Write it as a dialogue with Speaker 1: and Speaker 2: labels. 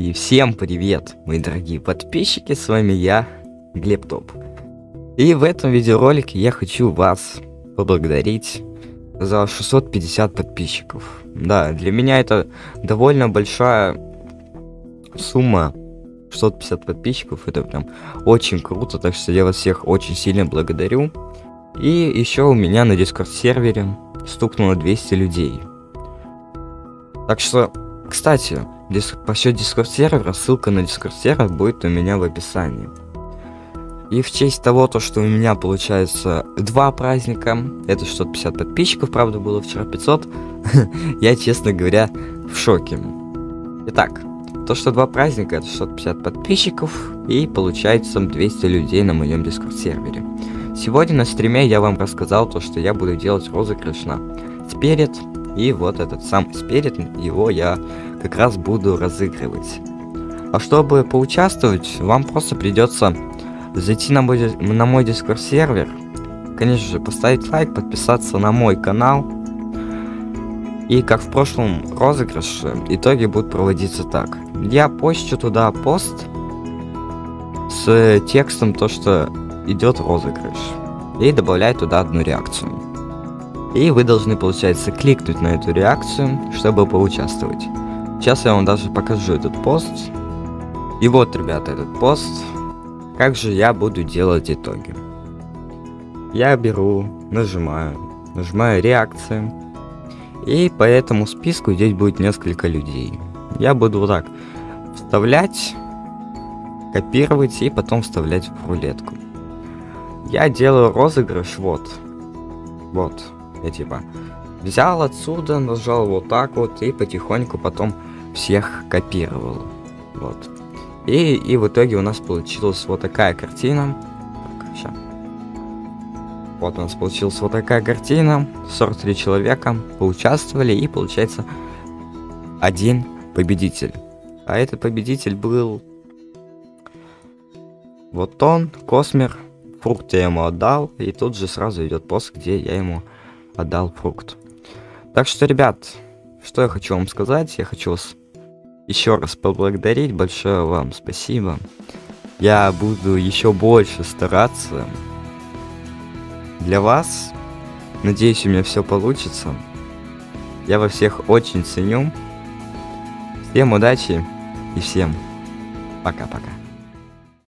Speaker 1: И всем привет, мои дорогие подписчики, с вами я, Глеб Топ. И в этом видеоролике я хочу вас поблагодарить за 650 подписчиков. Да, для меня это довольно большая сумма. 650 подписчиков, это прям очень круто, так что я вас всех очень сильно благодарю. И еще у меня на Discord сервере стукнуло 200 людей. Так что, кстати, насчет Discord сервера, ссылка на Discord сервер будет у меня в описании. И в честь того, что у меня получается 2 праздника, это 650 подписчиков, правда было вчера 500, я, честно говоря, в шоке. Итак, то, что 2 праздника, это 650 подписчиков, и получается 200 людей на моем Discord сервере. Сегодня на стриме я вам рассказал то, что я буду делать розыгрыш на Spirit, и вот этот самый Spirit, его я как раз буду разыгрывать. А чтобы поучаствовать, вам просто придется зайти на мой Discord сервер, конечно же, поставить лайк, подписаться на мой канал. И как в прошлом розыгрыше, итоги будут проводиться так. Я постю туда пост с текстом то, что идет розыгрыш, и добавляю туда одну реакцию. И вы должны, получается, кликнуть на эту реакцию, чтобы поучаствовать. Сейчас я вам даже покажу этот пост. И вот, ребята, этот пост. Как же я буду делать итоги? Я беру, нажимаю реакции. И по этому списку здесь будет несколько людей. Я буду вот так вставлять, копировать и потом вставлять в рулетку. Я делаю розыгрыш вот. Я типа взял отсюда, нажал вот так вот и потихоньку потом всех копировал. Вот. И в итоге у нас получилась вот такая картина. Так, ща. Вот у нас получилась вот такая картина. 43 человека поучаствовали, и получается один победитель. А этот победитель был вот он, Космер. Фрукт я ему отдал, и тут же сразу идет пост, где я ему отдал фрукт. Так что, ребят, что я хочу вам сказать, я хочу вас еще раз поблагодарить, большое вам спасибо. Я буду еще больше стараться для вас. Надеюсь, у меня все получится. Я вас всех очень ценю. Всем удачи и всем пока-пока.